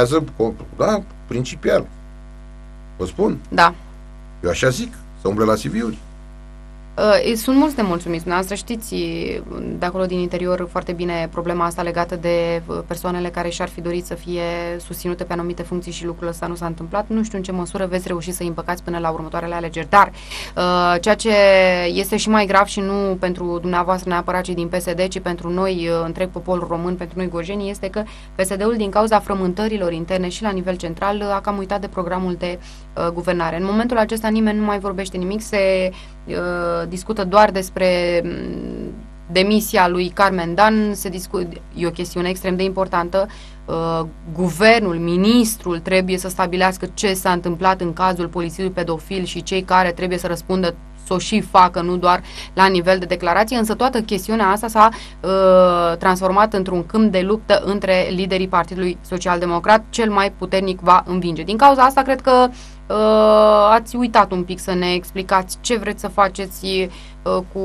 S3: Principial. Vă spun?
S1: Da.
S3: Eu așa zic, să umble la CV-uri.
S1: Sunt mulți nemulțumiți. Dumneavoastră știți de acolo din interior foarte bine problema asta legată de persoanele care și-ar fi dorit să fie susținute pe anumite funcții și lucrul ăsta nu s-a întâmplat. Nu știu în ce măsură veți reuși să îi împăcați până la următoarele alegeri, dar ceea ce este și mai grav și nu pentru dumneavoastră neapărat cei din PSD, ci pentru noi, întreg poporul român, pentru noi gorjenii, este că PSD-ul din cauza frământărilor interne și la nivel central a cam uitat de programul de guvernare. În momentul acesta nimeni nu mai vorbește nimic, se discută doar despre demisia lui Carmen Dan, e o chestiune extrem de importantă. Guvernul, ministrul trebuie să stabilească ce s-a întâmplat în cazul polițistului pedofil și cei care trebuie să răspundă să o și facă, nu doar la nivel de declarație, însă toată chestiunea asta s-a transformat într-un câmp de luptă între liderii Partidului Social-Democrat. Cel mai puternic va învinge. Din cauza asta, cred că ați uitat un pic să ne explicați ce vreți să faceți cu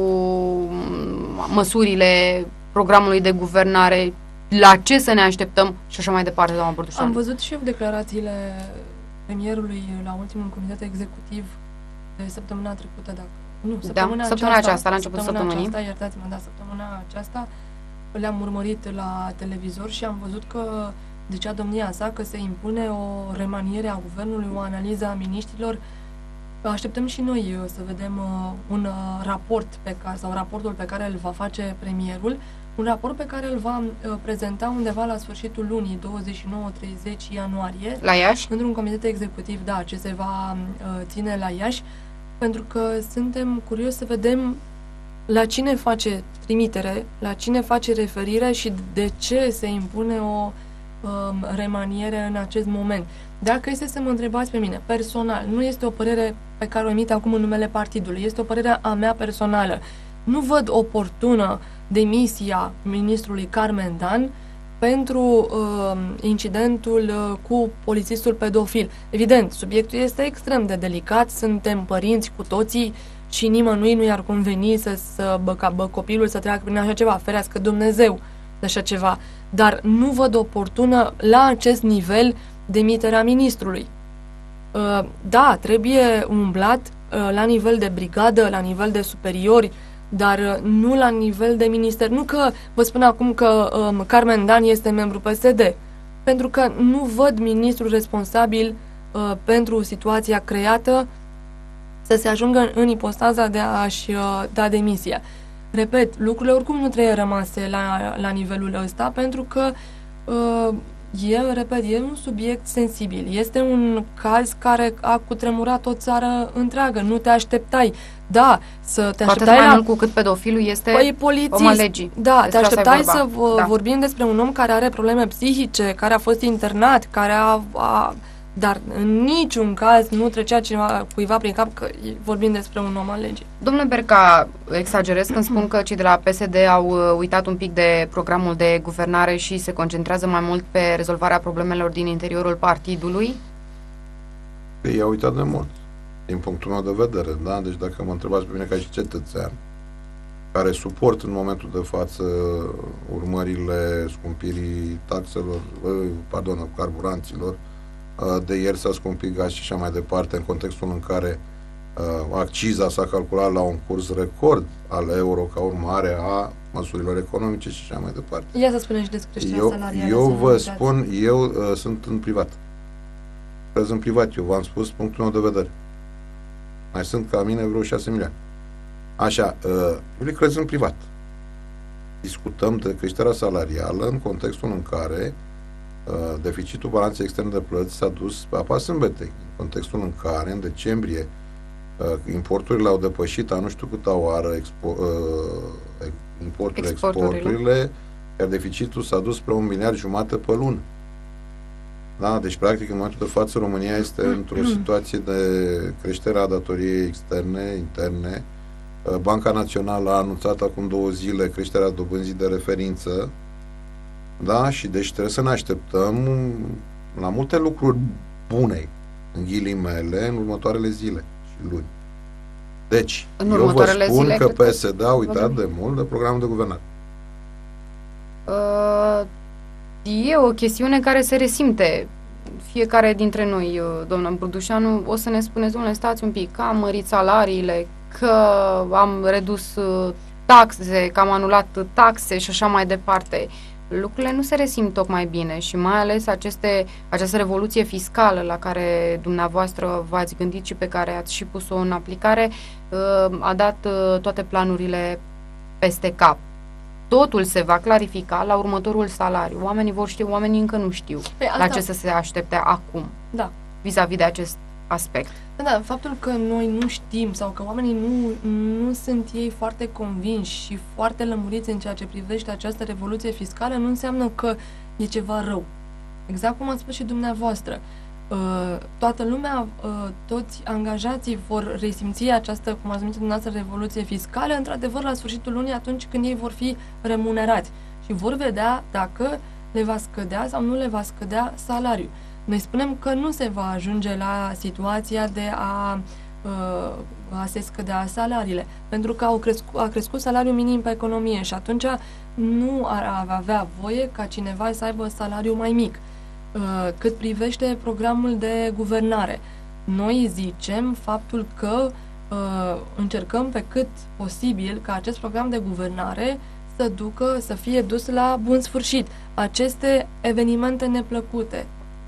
S1: măsurile programului de guvernare, la ce să ne așteptăm și așa mai departe, doamna Bărdușanu.
S2: Am văzut și eu declarațiile premierului la ultimul comitet executiv de săptămâna trecută,
S1: săptămâna aceasta, la început săptămânii.
S2: Iertați-mă, săptămâna aceasta le-am urmărit la televizor și am văzut că zicea domnia sa că se impune o remaniere a guvernului, o analiză a miniștrilor. Așteptăm și noi să vedem un raport sau raportul pe care îl va face premierul, un raport pe care îl va prezenta undeva la sfârșitul lunii, 29-30 ianuarie.
S1: La Iași?
S2: Într-un comitet executiv, ce se va ține la Iași, pentru că suntem curioși să vedem la cine face trimitere, la cine face referire și de ce se impune o remaniere în acest moment. Dacă este să mă întrebați pe mine, personal, nu este o părere pe care o emit acum în numele partidului, este o părere a mea personală. Nu văd oportună demisia ministrului Carmen Dan pentru incidentul cu polițistul pedofil. Evident, subiectul este extrem de delicat, suntem părinți cu toții și nimănui nu i-ar conveni ca copilul să treacă prin așa ceva, ferească Dumnezeu de așa ceva, dar nu văd oportună la acest nivel demiterea ministrului. Da, trebuie umblat la nivel de brigadă, la nivel de superiori, dar nu la nivel de minister. Nu că vă spun acum că Carmen Dan este membru PSD, pentru că nu văd ministrul responsabil pentru situația creată să se ajungă în ipostaza de a-și da demisia. Repet, lucrurile oricum nu trebuie rămase la nivelul ăsta, pentru că e un subiect sensibil. Este un caz care a cutremurat o țară întreagă. Nu te așteptai. Da, să te așteptai
S1: mai mult cu cât pedofilul este om al legii.
S2: Da, te așteptai să vorbim despre un om care are probleme psihice, care a fost internat, care dar în niciun caz nu trecea cuiva prin cap că vorbim despre un om al legii.
S1: Domnule Berca, exagerez când spun că cei de la PSD au uitat un pic de programul de guvernare și se concentrează mai mult pe rezolvarea problemelor din interiorul partidului?
S3: Ei au uitat de mult, din punctul meu de vedere, da? Deci dacă mă întrebați pe mine ca și cetățean, care suport în momentul de față urmările scumpirii taxelor, carburanților, de ieri s-a scumpit gaz și așa mai departe, în contextul în care acciza s-a calculat la un curs record al euro ca urmare a măsurilor economice și așa mai departe.
S2: Ia să spunem și despre creșterea salarială.
S3: Eu vă spun, eu sunt în privat. Crez în privat, eu v-am spus punctul meu de vedere. Mai sunt ca mine vreo 6 milioane. Așa, eu le crez în privat. Discutăm de creșterea salarială în contextul în care deficitul balanței externe de plăți s-a dus pe apa sâmbetei, în contextul în care în decembrie importurile au depășit a nu știu câta oară exporturile, iar deficitul s-a dus spre 1,5 miliarde pe lună. Da? Deci, practic, în momentul de față, România este într-o situație de creștere a datoriei externe, interne. Banca Națională a anunțat acum 2 zile creșterea dobânzii de referință. Da? Și deci trebuie să ne așteptăm la multe lucruri bune, în ghilimele, în următoarele zile și luni. Deci, eu vă spun că PSD a uitat de mult de programul de guvernare.
S1: E o chestiune care se resimte. Fiecare dintre noi, doamna Burdușanu, o să ne spuneți, domnule, stați un pic, că am mărit salariile, că am redus taxe, că am anulat taxe și așa mai departe. Lucrurile nu se resimt tocmai bine și mai ales această revoluție fiscală la care dumneavoastră v-ați gândit și pe care ați și pus-o în aplicare a dat toate planurile peste cap. Totul se va clarifica la următorul salariu. Oamenii vor ști, oamenii încă nu știu la ce să se aștepte acum, vis-a-vis de acest aspect.
S2: Da, faptul că noi nu știm sau că oamenii nu sunt ei foarte convinși și foarte lămuriți în ceea ce privește această revoluție fiscală nu înseamnă că e ceva rău. Exact cum ați spus și dumneavoastră. Toată lumea, toți angajații vor resimți această, cum ați numit dumneavoastră, revoluție fiscală, într-adevăr, la sfârșitul lunii, atunci când ei vor fi remunerați și vor vedea dacă le va scădea sau nu le va scădea salariul. Noi spunem că nu se va ajunge la situația de a se scădea salariile, pentru că a crescut salariul minim pe economie și atunci nu ar avea voie ca cineva să aibă salariu mai mic. Cât privește programul de guvernare, noi zicem faptul că încercăm pe cât posibil ca acest program de guvernare să fie dus la bun sfârșit. Aceste evenimente neplăcute,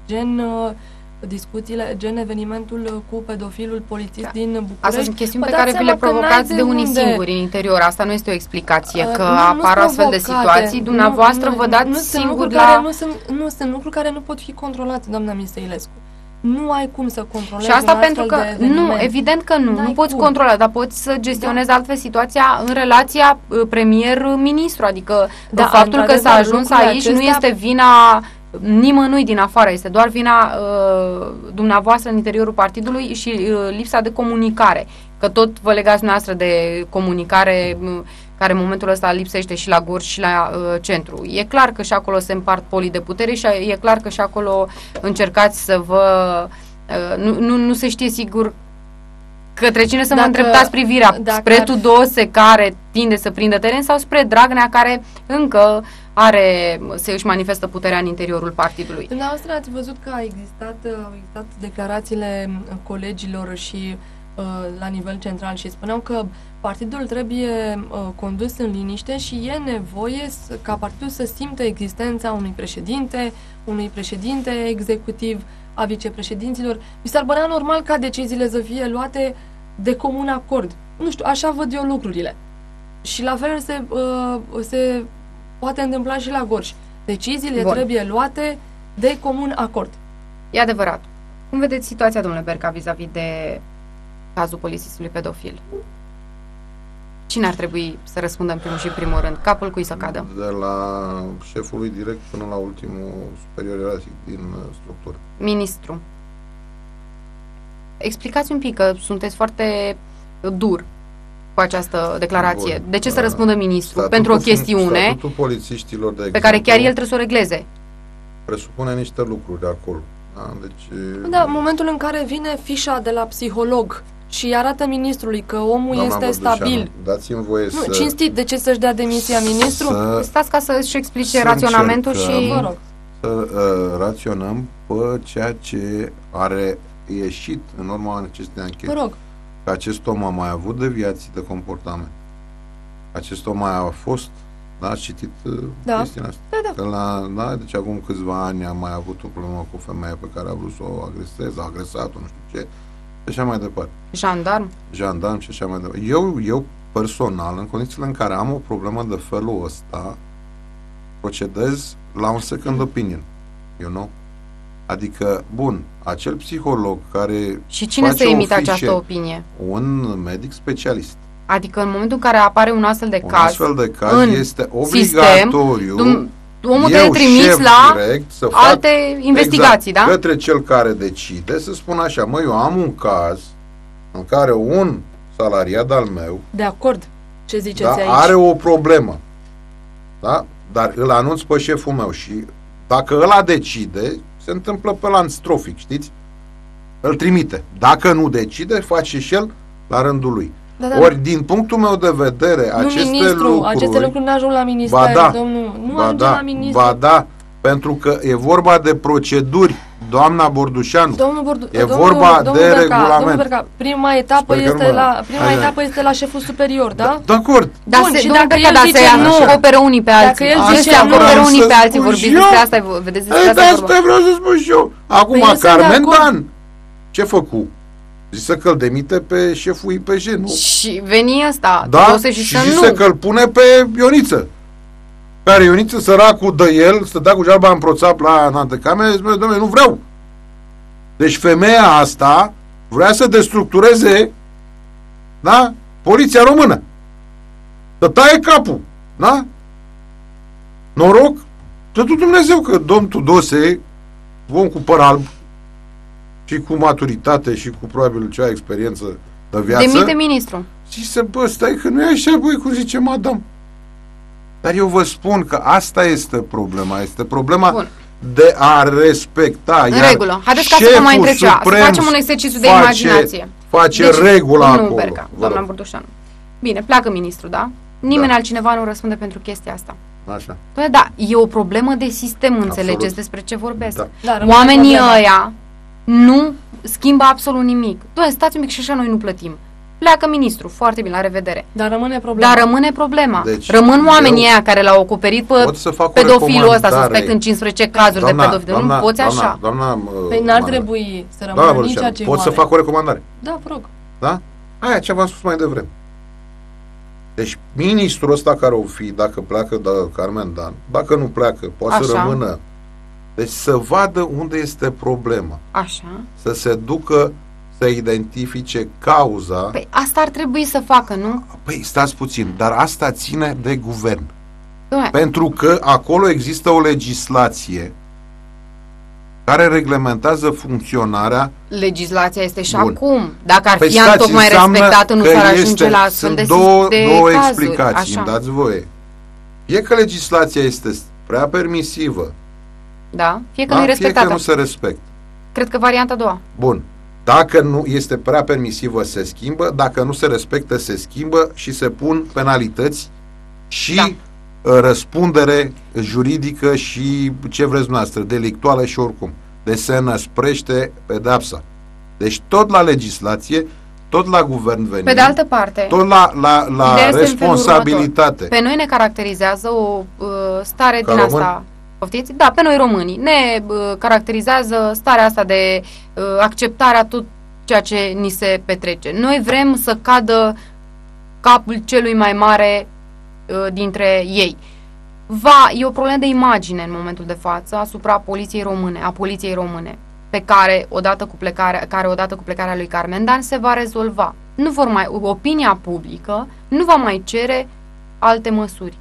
S2: gen evenimentul cu pedofilul polițist din București.
S1: Asta sunt chestiuni pe care vi le provocați de unii singuri în interior. Asta nu este o explicație că apar astfel de situații. Dumneavoastră vă dați singuri la...
S2: Nu sunt lucruri care nu pot fi controlate, doamna Misăilescu. Nu ai cum să controlezi.
S1: Și asta pentru că, evident că nu poți controla, dar poți să gestionezi altfel situația în relația premier-ministru. Adică faptul că s-a ajuns aici nu este vina nimănui din afară, este doar vina dumneavoastră în interiorul partidului și lipsa de comunicare. Că tot vă legați dumneavoastră de comunicare care în momentul ăsta lipsește și la Gorj și la centru. E clar că și acolo se împart polii de putere și e clar că și acolo încercați să vă... nu se știe sigur Către cine să mă îndreptați privirea? Spre Tudose, care tinde să prindă teren, sau spre Dragnea, care încă se își manifestă puterea în interiorul partidului?
S2: Dumneavoastră ați văzut că au existat declarațiile colegilor și la nivel central și spuneau că partidul trebuie condus în liniște și e nevoie ca partidul să simtă existența unui președinte executiv, a vicepreședinților. Mi s-ar părea normal ca deciziile să fie luate de comun acord. Nu știu, așa văd eu lucrurile. Și la fel se poate întâmpla și la Gorj. Deciziile trebuie luate de comun acord.
S1: E adevărat. Cum vedeți situația, domnule Berca, vis-a-vis de cazul polițistului pedofil? Cine ar trebui să răspundă în primul și primul rând? Capul cui să cadă?
S3: De la șeful lui direct până la ultimul superior ierarhic din structură.
S1: Ministru. Explicați un pic, că sunteți foarte dur cu această declarație. De ce să răspundă ministru pentru o chestiune
S3: statutul polițiștilor, de exemplu,
S1: pe care chiar el trebuie să o regleze?
S3: Presupune niște lucruri de acolo. Deci,
S2: da, în momentul în care vine fișa de la psiholog și arată ministrului că omul este stabil.
S3: Dați-mi voie să...
S2: Cinstit, de ce să-și dea demisia ministru?
S1: Stați ca să-și explice raționamentul și...
S2: Vă rog.
S3: Să raționăm pe ceea ce are ieșit în urma acestei anchete.
S2: Vă rog.
S3: Că acest om a mai avut deviații de comportament. Acest om mai a fost, da, ați citit chestiunea asta?
S2: Da.
S3: Deci acum câțiva ani a mai avut o problemă cu o femeie pe care a vrut să o agreseze, a agresat-o, nu știu ce, și așa mai departe. Jandarm și așa mai departe. Eu personal, în condițiile în care am o problemă de felul ăsta, procedez la un second opinion. You know? Adică, bun, acel psiholog care...
S1: Și cine să emite această opinie?
S3: Un medic specialist.
S1: Adică în momentul în care apare un astfel de caz,
S3: astfel de caz este obligatoriu
S1: omul trebuie trimis la alte investigații,
S3: exact,
S1: da?
S3: Către cel care decide să spună așa, eu am un caz în care un salariat al meu,
S2: de acord, ce ziceți aici?
S3: Are o problemă, da? Dar îl anunț pe șeful meu și dacă ăla decide, se întâmplă pe lanț strofic, știți? Îl trimite. Dacă nu decide, face și el la rândul lui. Ori, din punctul meu de vedere, aceste lucruri
S2: nu ajung la minister, domnul. Nu ajung la ministru.
S3: Ba da, pentru că e vorba de proceduri, doamna Bordușanu. E vorba de regulament.
S2: Domnul Berca, prima etapă este la șeful superior, da?
S3: De acord.
S1: Și dacă el zice nu acoperă unii pe alții. Se acoperă unii pe alții, vorbiți despre asta, vedeți despre
S3: asta vreau să spun și eu. Acum, Carmen Dan, ce făcu? Zise că îl demite pe șeful IPJ, nu?
S1: Și veni ăsta.
S3: Și zise că îl pune pe Ioniță. Care Ioniță, săracul de el, stătea cu geaba în proțap la antecamere, și zice, dom'le, nu vreau. Deci femeia asta vrea să destructureze, da? Poliția română. Să taie capul, da? Noroc, tot Dumnezeu că domn Tudose, om cu păr alb, și cu maturitate și cu probabil cea experiență de viață.
S1: Demite ministru.
S3: Și stai că nu e așa, cum zice madame. Dar eu vă spun că asta este problema. Este problema de a respecta.
S1: În regulă. Haideți ca să vă mai întreb ceva. Să facem un exercițiu de imaginație.
S3: Face regula acolo.
S1: Berca, doamna Bordușanu. Bine, pleacă ministru, da? Nimeni altcineva nu răspunde pentru chestia asta.
S3: Așa.
S1: Da, e o problemă de sistem, înțelegeți despre ce vorbesc.
S3: Da.
S1: Oamenii ăia nu schimbă absolut nimic. Stați un pic și așa noi nu plătim. Pleacă ministru, foarte bine, la revedere.
S2: Dar rămâne problema.
S1: Deci, rămân oamenii aia care l-au acoperit pe pedofilul ăsta, suspect în 15 cazuri de pedofil. Nu poți așa.
S2: Păi n-ar trebui să rămână nici acei
S3: oameni. Pot să fac o recomandare?
S2: Da, vă rog.
S3: Da? Aia ce v-am spus mai devreme. Deci ministrul ăsta care o fi, dacă pleacă Carmen Dan, dacă nu pleacă, poate să rămână. Deci să vadă unde este problema.
S1: Așa.
S3: Să se ducă să identifice cauza.
S1: Păi asta ar trebui să facă, nu?
S3: Păi stați puțin, dar asta ține de guvern. Pentru că acolo există o legislație care reglementează funcționarea.
S1: Legislația este și acum. Dacă ar fi tocmai respectată, nu s-ar ajunge la astfel de
S3: două
S1: cazuri.
S3: explicații, îmi dați voie. Fie că legislația este prea permisivă,
S1: da, fie că nu e respectată.
S3: Fie că nu se respectă.
S1: Cred că varianta a doua.
S3: Bun. Dacă nu este prea permisivă, se schimbă, dacă nu se respectă, se schimbă și se pun penalități și răspundere juridică și ce vreți dumneavoastră, delictuală și oricum. Deci se năsprește pedepsa. Deci tot la legislație, tot la guvern venim,
S1: pe de altă parte,
S3: tot la responsabilitate.
S1: Pe noi ne caracterizează o stare din asta. Poftiți? Da, pe noi românii. Ne caracterizează starea asta de acceptarea tot ceea ce ni se petrece. Noi vrem să cadă capul celui mai mare dintre ei. E o problemă de imagine în momentul de față asupra poliției române, a poliției române, pe care odată cu plecarea lui Carmen Dan se va rezolva. Opinia publică nu va mai cere alte măsuri.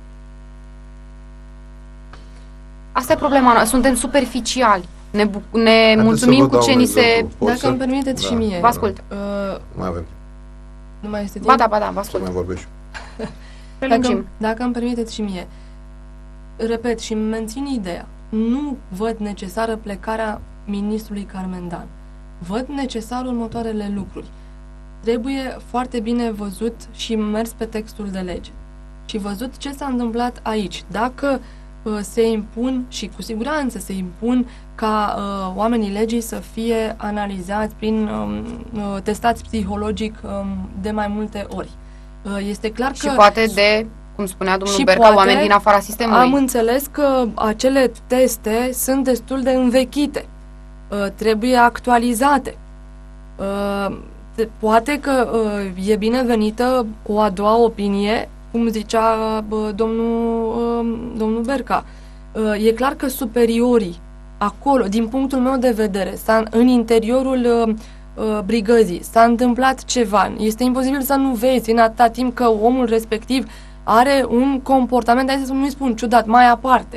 S1: Asta e problema. Suntem superficiali. Ne mulțumim cu ce ni se...
S2: Dacă îmi permiteți și mie.
S1: Vă ascult.
S3: Mai avem.
S2: Nu mai este timp?
S1: Ba da, vă ascult.
S3: Să mai vorbești.
S2: Dacă îmi permiteți și mie. Repet și mențin ideea. Nu văd necesară plecarea ministrului Carmen Dan. Văd necesar următoarele lucruri. Trebuie foarte bine văzut și mers pe textul de lege. Și văzut ce s-a întâmplat aici. Dacă se impun, și cu siguranță se impun, ca oamenii legii să fie analizați testați psihologic de mai multe ori. Este clar că...
S1: Și poate de, cum spunea domnul Berca, oameni din afara sistemului.
S2: Am înțeles că acele teste sunt destul de învechite. Trebuie actualizate. Poate că e binevenită o a doua opinie, cum zicea domnul Berca. E clar că superiorii acolo, din punctul meu de vedere, în interiorul brigăzii s-a întâmplat ceva. Este imposibil să nu vezi în atâta timp că omul respectiv are un comportament, hai să nu-i spun ciudat, mai aparte.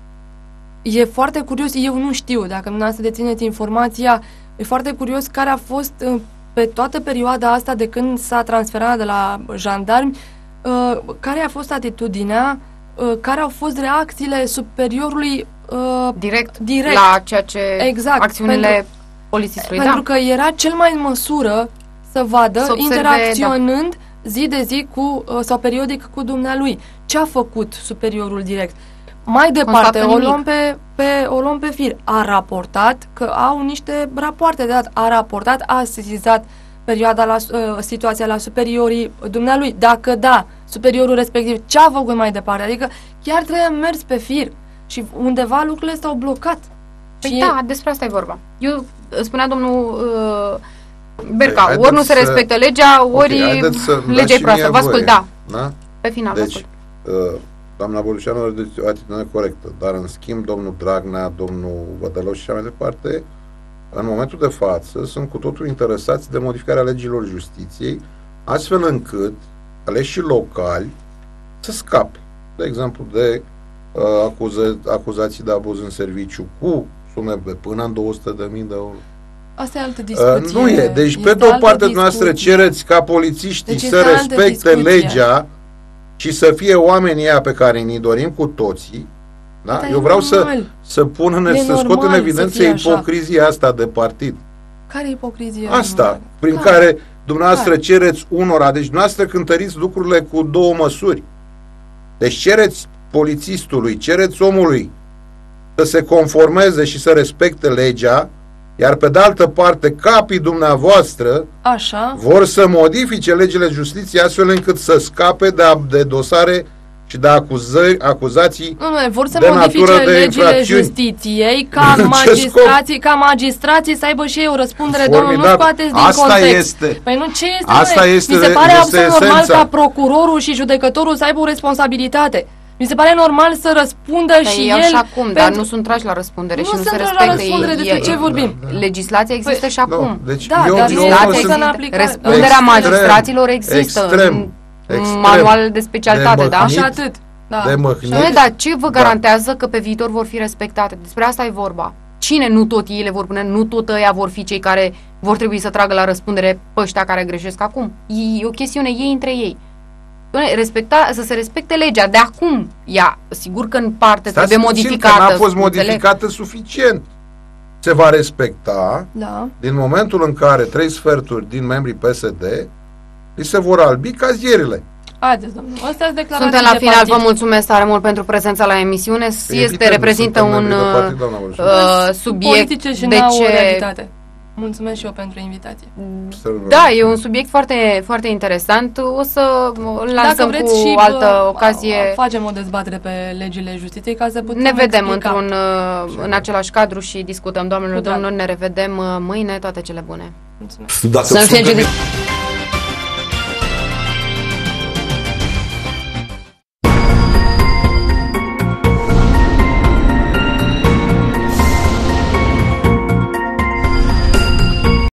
S2: E foarte curios, eu nu știu, dacă dumneavoastră dețineți informația, e foarte curios care a fost pe toată perioada asta de când s-a transferat de la jandarmi, care a fost atitudinea, care au fost reacțiile superiorului
S1: direct la ceea ce acțiunile polițistului.
S2: Pentru că era cel mai în măsură să vadă, interacționând zi de zi sau periodic cu dumnealui. Ce a făcut superiorul direct? Mai departe, o luăm pe fir. A raportat, că au niște rapoarte de dat, a raportat, a sesizat perioada situația la superiorii dumnealui. Dacă da, superiorul respectiv ce a făcut mai departe? Adică chiar trebuie mers pe fir și undeva lucrurile s-au blocat.
S1: Păi despre asta e vorba. Eu spunea domnul Berca, ori nu se respectă legea, ori legea e proastă. Vă ascult, da. Pe final,
S3: deci, doamna Bolușanu are o atitudine corectă, dar în schimb domnul Dragnea, domnul Vădăloș și așa mai departe, în momentul de față sunt cu totul interesați de modificarea legilor justiției, astfel încât aleșii locali să scape, de exemplu, de acuzații de abuz în serviciu cu sume de până în 200.000 de euro.
S2: Asta e altă discuție.
S3: Nu e. Deci, pe de o parte, dumneavoastră cereți ca polițiștii să respecte legea și să fie oamenii ăia pe care ni dorim cu toții. Da? Eu vreau să scot în evidență ipocrizia asta de partid.
S2: Care ipocrizie?
S3: Asta, prin care dumneavoastră cereți unora, deci dumneavoastră cântăriți lucrurile cu două măsuri. Deci cereți polițistului, cereți omului să se conformeze și să respecte legea, iar pe de altă parte capii dumneavoastră vor să modifice legile justiției astfel încât să scape de dosare și de acuzații
S2: vor să
S3: de
S2: modifice
S3: natură de
S2: legile justiției ca magistrații să aibă și ei o răspundere. Domnul, nu scoateți din context. Păi nu, ce este?
S3: Asta este.
S2: Mi se pare absolut normal ca procurorul și judecătorul să aibă o responsabilitate. Mi se pare normal să răspundă și el...
S1: și acum, dar nu sunt trași la răspundere și nu se respectă ei.
S2: Despre ce vorbim?
S1: Legislația există și acum.
S3: Deci
S1: răspunderea magistraților există în manual de specialitate, da?
S2: Și atât.
S1: Dar ce vă garantează că pe viitor vor fi respectate? Despre asta e vorba. Cine nu tot ei le vor pune, nu tot ăia vor fi cei care vor trebui să tragă la răspundere pe ăștia care greșesc acum? E o chestiune ei între ei. Să se respecte legea de acum. Ea, sigur că în parte trebuie modificată.
S3: Că n-a fost modificată suficient. se va respecta
S2: Da.
S3: din momentul în care 3/4 din membrii PSD li se vor albi cazierile.
S2: Haideți, domnul, astea sunt declarații
S1: Suntem la
S2: de
S1: final,
S2: partid.
S1: vă mulțumesc tare mult pentru prezența la emisiune. Reprezintă un subiect
S2: politice și n-au o realitate. Mulțumesc și eu pentru invitație.
S1: Da, e un subiect foarte, foarte interesant. O să îl lansăm cu
S2: și
S1: altă ocazie.
S2: Facem o dezbatere pe legile justiției ca să putem
S1: ne vedem
S2: explica.
S1: în același cadru și discutăm. Doamnelor, domnilor, ne revedem mâine. Toate cele bune.
S2: Mulțumesc.
S4: Să